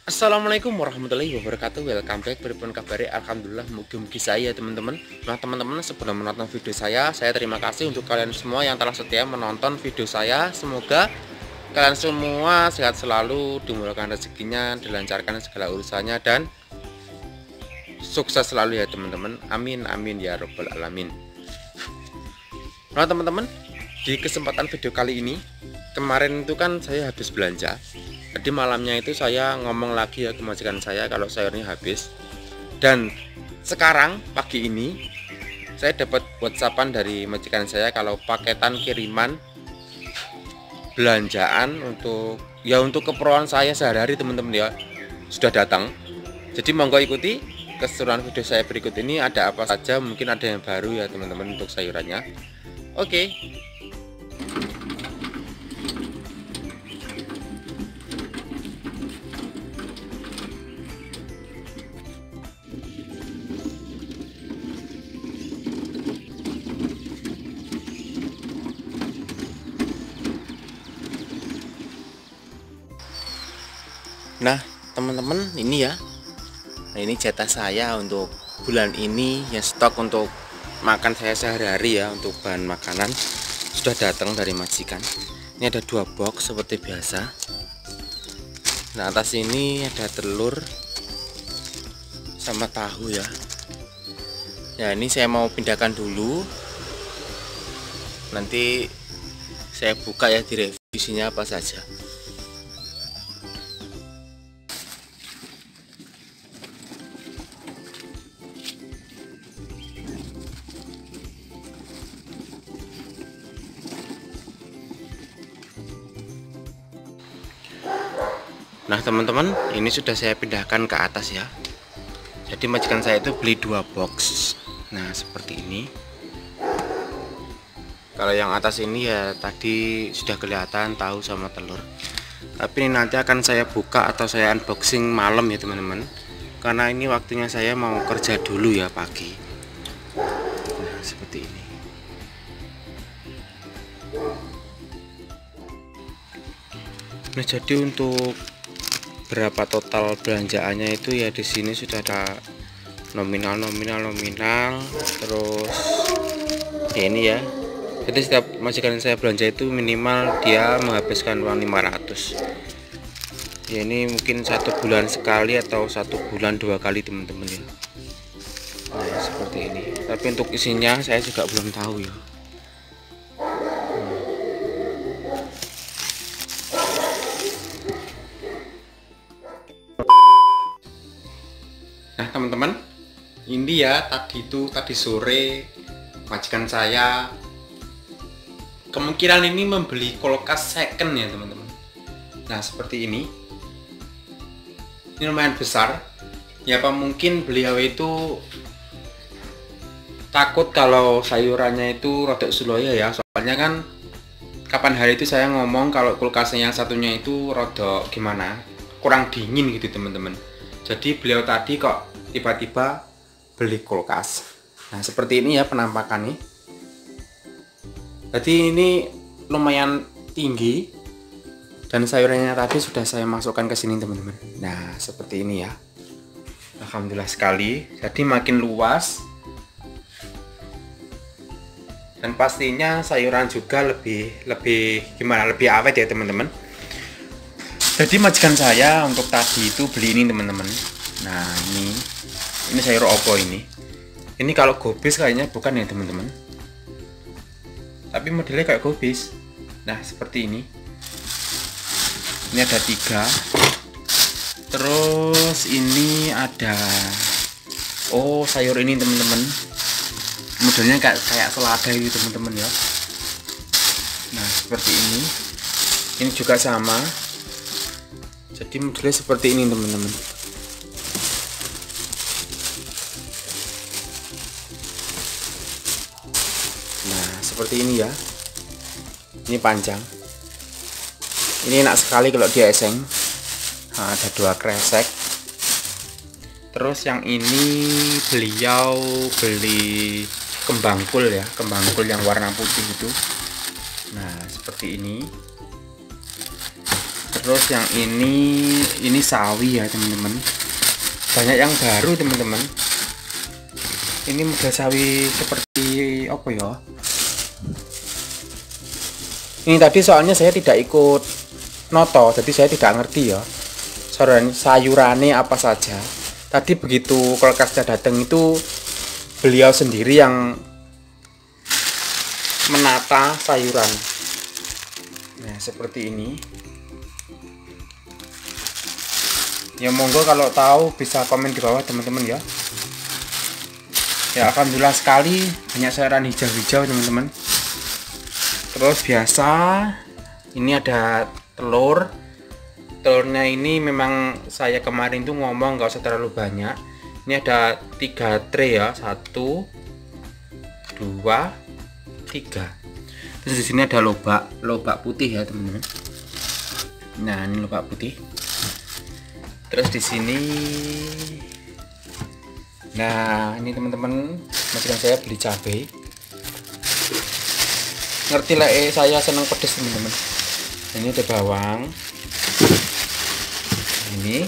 Assalamualaikum warahmatullahi wabarakatuh. Welcome back. Berpun kabari alhamdulillah mugi-mugi saya teman-teman. Nah teman-teman, sebelum menonton video saya terima kasih untuk kalian semua yang telah setia menonton video saya. Semoga kalian semua sehat selalu, dimurahkan rezekinya, dilancarkan segala urusannya, dan sukses selalu ya teman-teman. Amin amin ya robbal alamin. Nah teman-teman, di kesempatan video kali ini, kemarin itu kan saya habis belanja. Jadi malamnya itu saya ngomong lagi ya ke majikan saya kalau sayurnya habis. Dan sekarang pagi ini saya dapat WhatsAppan dari majikan saya kalau paketan kiriman belanjaan untuk keperluan saya sehari-hari teman-teman ya sudah datang. Jadi monggo ikuti keseruan video saya berikut ini, ada apa saja, mungkin ada yang baru ya teman-teman untuk sayurannya. Oke. Nah teman-teman, ini ya, nah ini jatah saya untuk bulan ini ya, stok untuk makan saya sehari-hari ya, untuk bahan makanan sudah datang dari majikan. Ini ada 2 box seperti biasa. Nah atas ini ada telur sama tahu ya. Ya ini saya mau pindahkan dulu, nanti saya buka ya di revisinya apa saja. Nah teman-teman, ini sudah saya pindahkan ke atas ya. Jadi majikan saya itu beli 2 box. Nah seperti ini. Kalau yang atas ini ya tadi sudah kelihatan tahu sama telur. Tapi ini nanti akan saya buka atau saya unboxing malam ya teman-teman. Karena ini waktunya saya mau kerja dulu ya pagi. Nah seperti ini. Nah jadi untuk berapa total belanjaannya itu ya, di sini sudah ada nominal, terus ya ini ya. Jadi setiap majikan saya belanja itu minimal dia menghabiskan uang 500 ya. Ini mungkin 1 bulan sekali atau 1 bulan 2 kali teman-teman ya. Nah seperti ini. Tapi untuk isinya saya juga belum tahu ya. Nah teman-teman, ini ya tadi sore majikan saya kemungkinan ini membeli kulkas second ya teman-teman. Nah seperti ini lumayan besar ya. Apa mungkin beliau itu takut kalau sayurannya itu rodok suloyo ya, soalnya kan kapan hari itu saya ngomong kalau kulkasnya yang satunya itu rodok gimana, kurang dingin gitu teman-teman. Jadi beliau tadi kok tiba-tiba beli kulkas. Nah seperti ini ya penampakannya. Jadi ini lumayan tinggi, dan sayurannya tadi sudah saya masukkan ke sini teman-teman. Nah seperti ini ya. Alhamdulillah sekali. Jadi makin luas, dan pastinya sayuran juga lebih awet ya teman-teman. Jadi majikan saya untuk tadi itu beli ini teman-teman. Nah ini sayur opo ini. Ini kalau gobis kayaknya bukan ya teman-teman, tapi modelnya kayak gobis. Nah seperti ini. Ini ada 3. Terus ini ada, oh sayur ini teman-teman, modelnya kayak selada itu teman-teman ya. Nah seperti ini. Ini juga sama. Jadi modelnya seperti ini teman-teman. Nah seperti ini ya. Ini panjang. Ini enak sekali kalau dieseng. Nah, ada 2 kresek. Terus yang ini beliau beli kembang kul ya, kembang kul yang warna putih itu. Nah seperti ini. Terus yang ini sawi ya teman-teman, banyak yang baru teman-teman. Ini model sawi seperti apa ya, ini tadi soalnya saya tidak ikut noto, jadi saya tidak ngerti ya sayurannya apa saja. Tadi begitu kulkasnya datang itu beliau sendiri yang menata sayuran. Nah seperti ini ya, monggo kalau tahu bisa komen di bawah teman-teman ya. Ya alhamdulillah sekali banyak sayuran hijau-hijau teman-teman. Terus biasa ini ada telurnya ini memang saya kemarin tuh ngomong nggak usah terlalu banyak. Ini ada 3 tray ya, 1 2 3. Terus di sini ada lobak putih ya teman-teman. Nah ini lobak putih. Terus di sini, nah ini teman-teman, majikan saya beli cabai. Ngerti lah, saya senang pedas teman-teman. Ini ada bawang. Ini.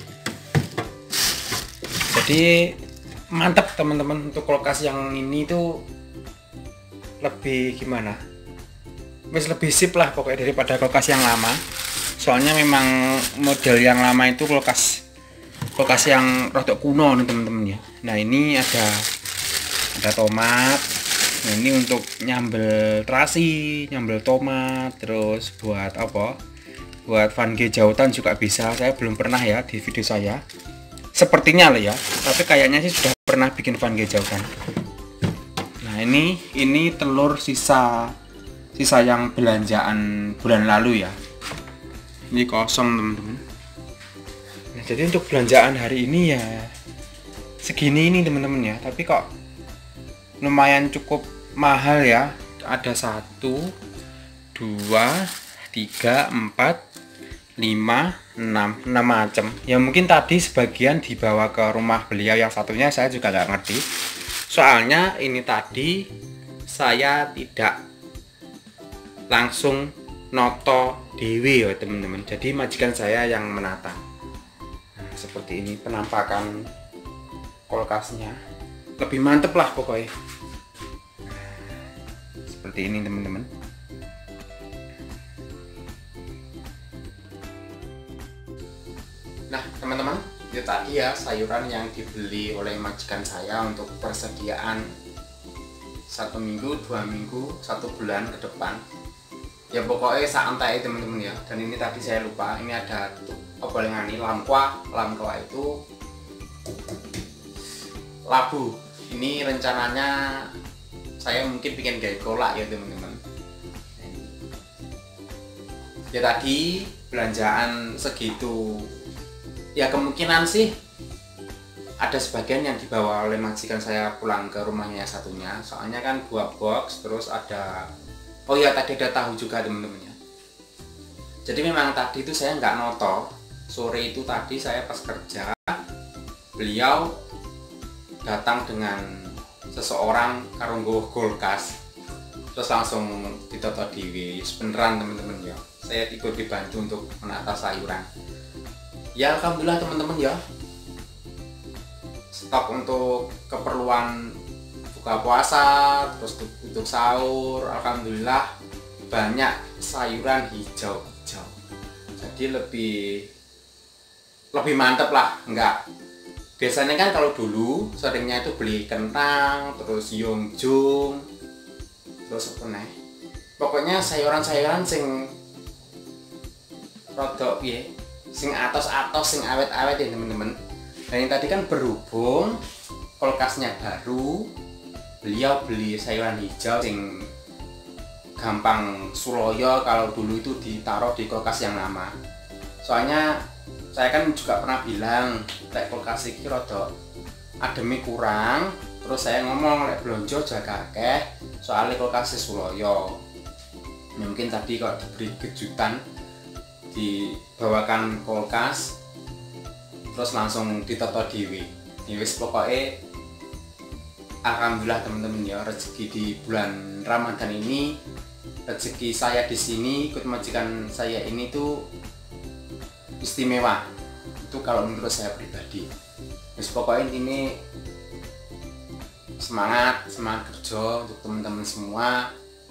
Jadi mantap teman-teman, untuk kulkas yang ini tuh lebih gimana? Lebih sip lah pokoknya daripada kulkas yang lama. Soalnya memang model yang lama itu kulkas yang rodok kuno nih teman-teman ya. Nah ini ada tomat. Nah ini untuk nyambel terasi, nyambel tomat. Terus buat apa, buat vange jautan juga bisa. Saya belum pernah ya di video saya, sepertinya loh ya, tapi kayaknya sih sudah pernah bikin vange jautan. Nah ini telur sisa yang belanjaan bulan lalu ya. Ini kosong teman-teman. Nah jadi untuk belanjaan hari ini ya segini ini teman-teman ya, tapi kok lumayan cukup mahal ya. Ada 1 2 3 4 5 6 macam ya. Mungkin tadi sebagian dibawa ke rumah beliau, yang satunya saya juga nggak ngerti. Soalnya ini tadi saya tidak langsung noto dewi ya teman-teman, jadi majikan saya yang menata. Nah, seperti ini penampakan kulkasnya, lebih mantep lah pokoknya. Seperti ini teman-teman. Nah teman-teman, itu tadi ya sayuran yang dibeli oleh majikan saya untuk persediaan 1 minggu, 2 minggu, 1 bulan ke depan. Ya pokoknya santai teman-teman ya. Dan ini tadi saya lupa, ini ada apa yang ini lamkwa itu labu. Ini rencananya saya mungkin bikin gaya kolak ya teman-teman. Ya tadi belanjaan segitu ya, kemungkinan sih ada sebagian yang dibawa oleh majikan saya pulang ke rumahnya satunya. Soalnya kan 2 box, terus ada, oh ya tadi ada tahu juga teman-teman ya. Jadi memang tadi itu saya nggak noto. Sore itu tadi saya pas kerja, beliau datang dengan seseorang karunggo kulkas, terus langsung ditoto dewi. Beneran teman-teman ya, saya ikut dibantu untuk menata sayuran. Ya alhamdulillah teman-teman ya, stok untuk keperluan buka puasa, terus untuk sahur, alhamdulillah banyak sayuran hijau-hijau. Jadi lebih mantep lah. Enggak, biasanya kan kalau dulu seringnya itu beli kentang, terus yongjung, terus apa nih, pokoknya sayuran-sayuran sing rodok ya, sing atos-atos, sing awet-awet ya teman-teman. Dan yang tadi kan berhubung kulkasnya baru, beliau beli sayuran hijau sing gampang suloyo kalau dulu itu ditaruh di kulkas yang lama. Soalnya saya kan juga pernah bilang lek kulkas iki rada ademe kurang, terus saya ngomong lek blonjo jaga akeh soalnya kulkas suloyo. Ya, mungkin tadi kalau diberi kejutan, dibawakan kulkas terus langsung ditoto dewi. Ya wis pokoknya alhamdulillah teman-teman ya, rezeki di bulan Ramadan ini, rezeki saya di sini ikut majikan saya ini tuh istimewa. Itu kalau menurut saya pribadi. Terus pokoknya ini semangat kerja untuk teman-teman semua.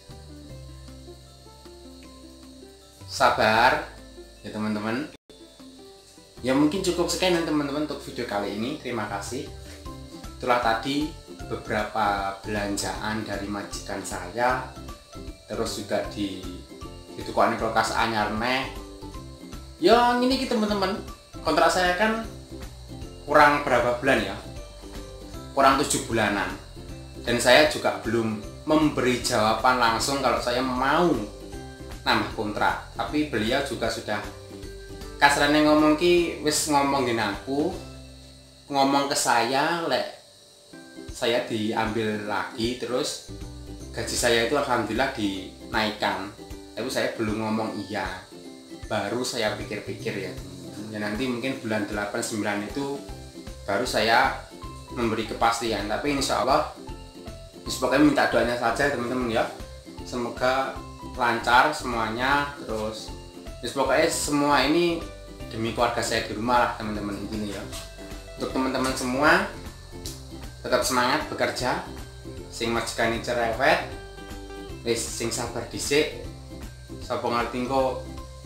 Sabar ya teman-teman. Ya mungkin cukup sekian teman-teman untuk video kali ini. Terima kasih. Itulah tadi beberapa belanjaan dari majikan saya. Terus juga di tukuan kulkas anyar neh. Ya ini teman-teman, kontrak saya kan kurang berapa bulan ya, kurang 7 bulanan, dan saya juga belum memberi jawaban langsung kalau saya mau nambah kontrak. Tapi beliau juga sudah kasarnya ngomong wis ngomong aku, ngomong ke saya lek saya diambil lagi, terus gaji saya itu alhamdulillah dinaikkan. Tapi saya belum ngomong iya, baru saya pikir-pikir ya. Ya nanti mungkin bulan 8-9 itu baru saya memberi kepastian. Tapi insya Allah pokoknya minta doanya saja teman-teman ya, semoga lancar semuanya. Terus pokoknya semua ini demi keluarga saya di rumah lah teman-teman intinya ya. Untuk teman-teman semua tetap semangat bekerja, sing majikane cerewet, wis sing sabar dhisik. Sapa ngerti kok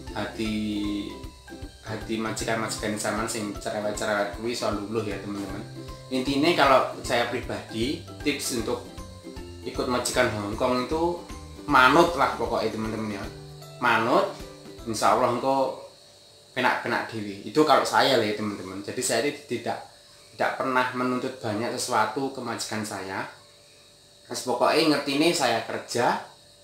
hati majikan-majikan zaman sing cerewet-cerewet kuwi iso luluh ya teman-teman. Intinya kalau saya pribadi, tips untuk ikut majikan Hongkong itu manut lah pokoknya teman-teman ya. Manut, insya Allah engko penak-penak dewi. Itu kalau saya lah ya teman-teman. Jadi saya tidak pernah menuntut banyak sesuatu ke majikan saya. Terus pokoknya ngerti ini saya kerja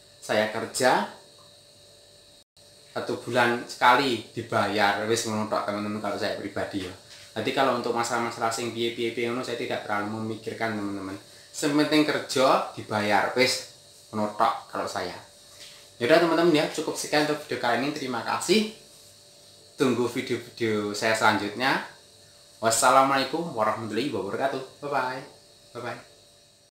1 bulan sekali dibayar, wis ngono tok teman-teman kalau saya pribadi ya. Jadi kalau untuk masalah-masalah sing piye-piye ngono saya tidak terlalu memikirkan teman-teman. Sementing kerja dibayar, wis ngono tok kalau saya. Yaudah teman-teman ya, cukup sekian untuk video kali ini. Terima kasih. Tunggu video-video saya selanjutnya. Wassalamualaikum warahmatullahi wabarakatuh. Bye bye.